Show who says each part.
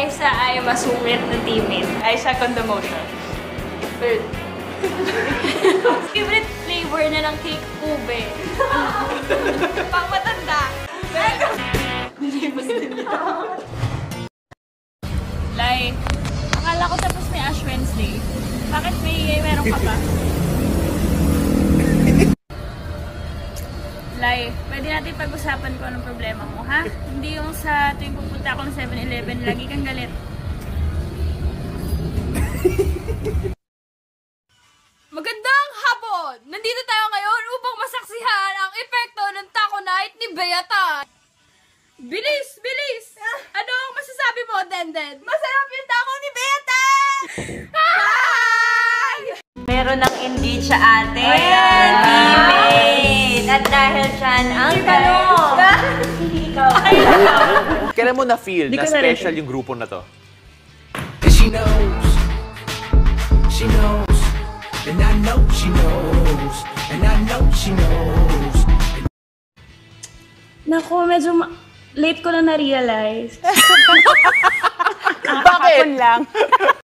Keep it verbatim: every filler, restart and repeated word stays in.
Speaker 1: Liza ay masungit na teammate.
Speaker 2: I second the motion.
Speaker 1: Third. Favorite flavor na ng cake, ube. Pang matanda. Lai, akala ko tapos may Ash Wednesday. Bakit may meron ka pa? Lai, pwede natin pag-usapan ko anong problema mo, ha? Hindi yung sa tuwing pupunta ako ng seven eleven, lagi kang galit. Magandang hapon! Nandito tayo ngayon upang masaksihan ang epekto ng Taco Night ni Beata. Bilis! Bilis! Ano ang masasabi mo, Denden? Masarap yung taco ni Beata! Hi!
Speaker 3: Meron ng engage sa ate. Ayan! Teammate! At dahil dyan, ang tanong!
Speaker 4: Kailan mo na-feel na special yung grupo na to?
Speaker 5: She knows, she knows, and I know she knows, and I know she knows.
Speaker 1: Naku, medyo late ko na na-realize.
Speaker 4: Bakit?
Speaker 2: lang.